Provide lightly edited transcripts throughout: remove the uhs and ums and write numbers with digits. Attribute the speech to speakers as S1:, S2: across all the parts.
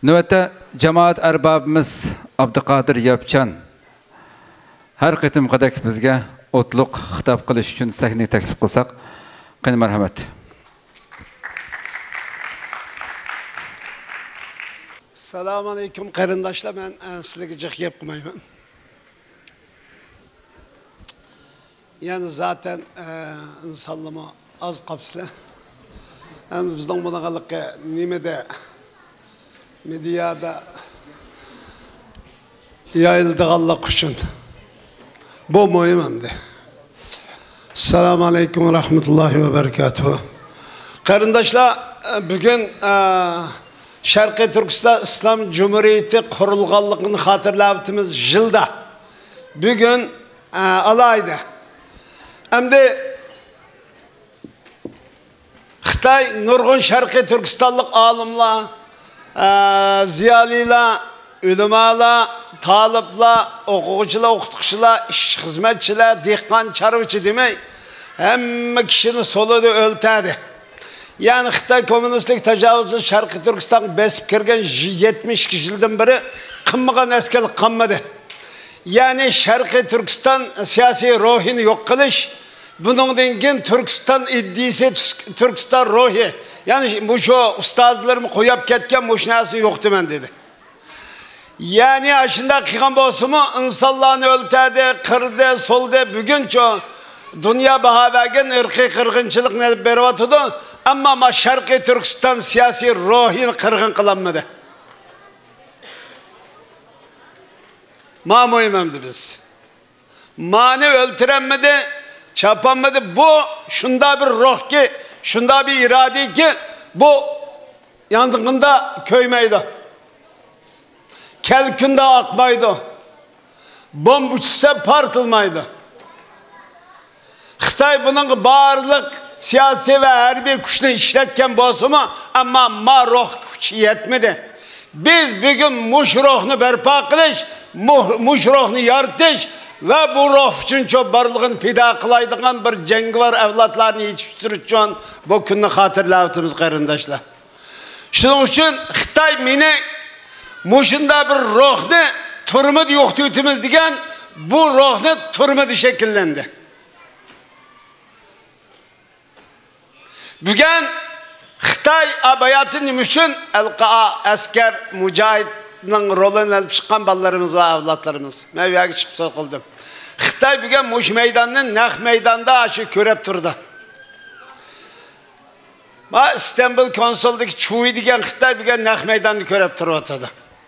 S1: Növbette cemaat erbabimiz Abdüqadir Yapchan her qitim qadak bizga o'tliq xitob qilish uchun sahnaga taklif qilsak, qani marhamat.
S2: Assalomu alaykum qarindoshlar, men sizlarga jiq gap qilmayman. Yani zaten insonlarga az qapsizlar. Hem bizden bunaqalıqqa nimede medyada yayıldığanlık üçün bu mühim hamdi. Assalamu aleykum ve rahmetullahi ve berekatuhu. Qarindoshlar, bugün Sharqiy Turkiston İslam Cumhuriyeti kurulganlığını hatırlayaptığımız yılda bugün alaydı. Hem de Xitay nurgun Sharqiy Turkistonlik olimlar, ziyolilar, ulamolar, taliblar, o'quvchilar, o'qituvchilar, ish xizmatchilar, dehqon, chorvachi demay, hamma kishini so'lida o'ltadi. Yani Xitay kommunistlik tajovuzchi Sharqiy Turkiston besib kirgan 72 yildan beri qilmagan askarlik qilmadi. Yani Sharqiy Turkiston siyosiy ruhini yo'q qilish, buningdan keyin Turkiston iddisi Turkiston ruhi, yani bu şu ustozlarım qo'yib ketgan bu narsa yo'q deman dedi. Yani aşında qilgan bo'lsa-mu, insonlarni o'ltadi, qirdi, soldi. Buguncha dünya baho bergan irqiy qirg'inchilikni beryapti. Ama Sharqiy Turkiston siyosiy ruhini qirg'in qilolmadi. Muhimdi biz. Mani öldüremedi, çapanmadı. Bu şunda bir ruh ki, şunda bir irade ki bu yandığında köymeydi. Kelkünde akmaydı. Bomb uçsa partılmaydı. Xitay bunun barlık siyasi ve harbi güçünü işletken bozma ama ma ruh gücü yetmedi. Biz bugün muş ruhunu berpa kılış, muş ruhunu yaratish ve bu ruh için çok barlığın pida kılaydıgan bir cengivar evlatlarını yetiştiriş için bu günü hatırlayatımız qarindoshlar. Şunun için Xitay meni muşunda bir ruhni turmudi yo'qtitimiz degan bu ruhni turmudi şekillendi. Bugün Xitay abayatı nima uchun asker mujohidning rolini olib chiqqan bolalarimiz va avlodlarimiz. Men bu yerga chiqib so'z qildim. Xitay bugün mush maydonni naq maydonda shu ko'rib turdi. Ma İstanbul konsuldagi Chuy degan Xitay bugün naq maydonni ko'rib turibdi.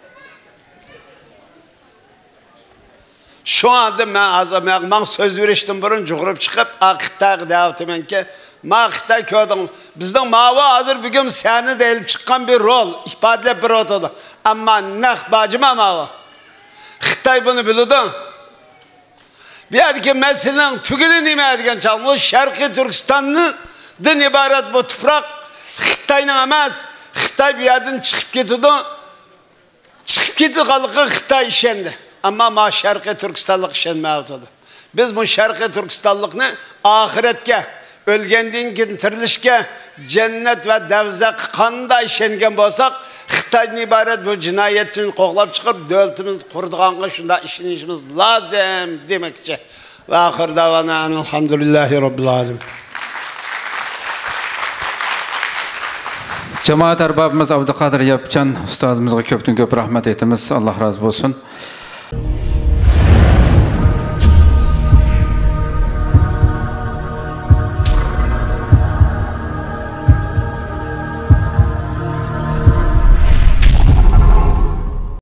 S2: Şu anda ben söz veriştim burun juğurup çıkıp Xitay deyaptimanki ma Xitay ko'rdim. Bizning mava hazır bugün seni de elib chiqqan bir rol ifodalab beradi. Amma naq bajima mava. Xitay bunu biladi. Bu yerdagi meselenin tugini nima degan chaqmu Sharqiy Turkistondan iborat bu tuproq Xitoyning emas. Xitoy bu yerdan chiqib ketdi. Chiqib ketganligi Xitoy ishondi. Ama ma Sharqiy Turkistonlik ishonmayapti. Biz bu Sharqiy Turkistonlikni oxiratga, o'lgandan keyin tirilishga, jannat va davzaq qanday ishongan bo'lsak, Xitoydan iborat bu jinoyatchini qo'g'lab chiqib, davlatimiz qurdiganga shunda ishonishimiz lozim demoqchi. Va oxir davona alhamdulillahi robbil alamin.
S1: Cemaat erbabimiz Abdüqadir Yapchan ustozimizga ko'pdan ko'p rahmat aytamiz. Alloh razı bo'lsin.